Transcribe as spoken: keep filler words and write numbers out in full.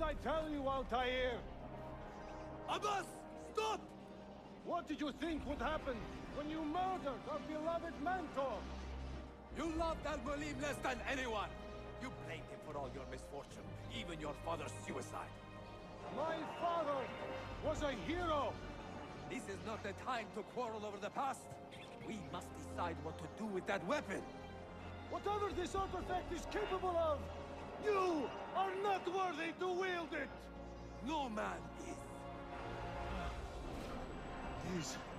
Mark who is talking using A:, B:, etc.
A: I tell you, Altair?
B: Abbas! Stop!
A: What did you think would happen when you murdered our beloved mentor?
B: You loved Al-Mulim less than anyone! You blamed him for all your misfortune, even your father's suicide.
A: My father was a hero!
B: This is not the time to quarrel over the past. We must decide what to do with that weapon.
A: Whatever this artifact is capable of, you are not worthy to wield it!
B: No man is.
A: These